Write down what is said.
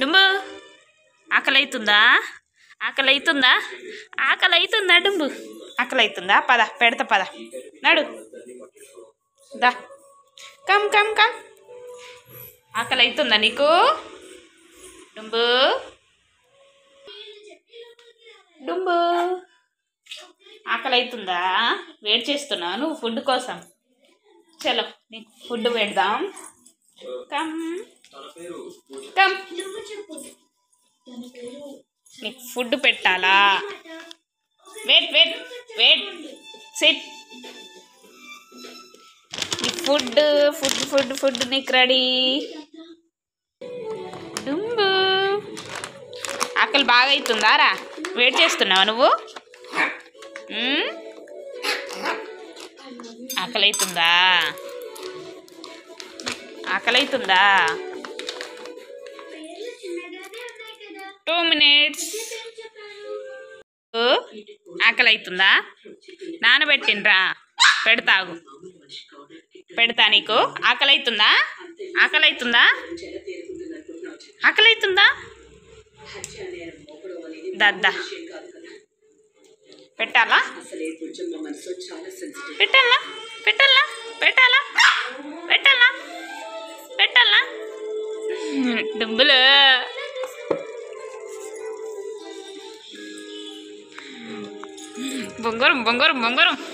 డుంబు ఆకలి అవుతుందా? ఆకలి అవుతుందా? ఆకలి అవుతుందా డుంబు? ఆకలి అవుతుందా? పద పెడతా, పద నడు దా. Come come come. ఆకలి అవుతుందా నీకు డుంబు? డుంబు ఆకలి అవుతుందా? వెయిట్ చేస్తున్నావు నువ్వు ఫుడ్ కోసం. చలో నీకు ఫుడ్ పెడదాం. Come come. నీకు ఫుడ్ పెట్టాలా? Wait wait wait sit. నీకు ఫుడ్ ఫుడ్ ఫుడ్ ఫుడ్ నీకు రెడీ. డుంబు ఆకలి బాగా అవుతుందా రా? వెయిట్ చేస్తున్నావా నువ్వు? ఆకలి అవుతుందా? ఆకలి అవుతుందా? 2 minutes. ఆకలి అవుతుందా? నానబెట్టిండ్రా పెడతాగు. పెడతా నీకు. ఆకలి అవుతుందా? ఆకలి అవుతుందా? ఆకలి అవుతుందా? దద్దా పెట్టాలా? పెట్టాలా? పెట్టాలా? పెట్టాలా? పెట్టాలా? పెట్టాలా? డుంబులు బొంగరం బొంగరం బొంగరం.